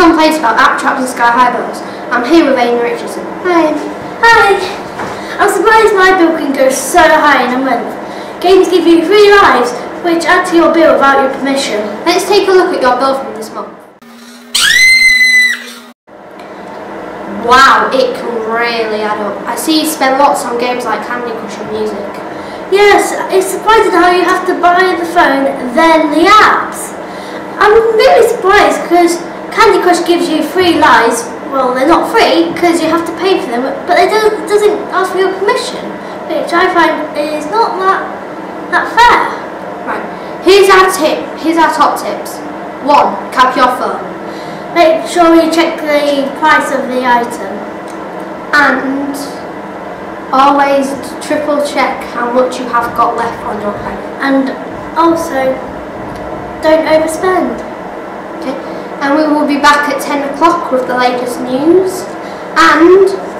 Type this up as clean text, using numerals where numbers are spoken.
complaints about app traps and sky high bills. I'm here with Amy Richardson. Hi. Hi. I'm surprised my bill can go so high in a month. Games give you free lives, which add to your bill without your permission. Let's take a look at your bill from this month. Wow, it can really add up. I see you spend lots on games like Candy Crush and music. Yes, it's surprising how you have to buy the phone, then the apps. I'm really surprised because Candy Crush gives you free lives. Well, they're not free because you have to pay for them, but it doesn't ask for your permission, which I find is not that fair. Right, here's our top tips. 1. Cap your phone. Make sure you check the price of the item. And always triple check how much you have got left on your credit. And also, don't overspend. Okay, and we will be back at 10 o'clock with the latest news and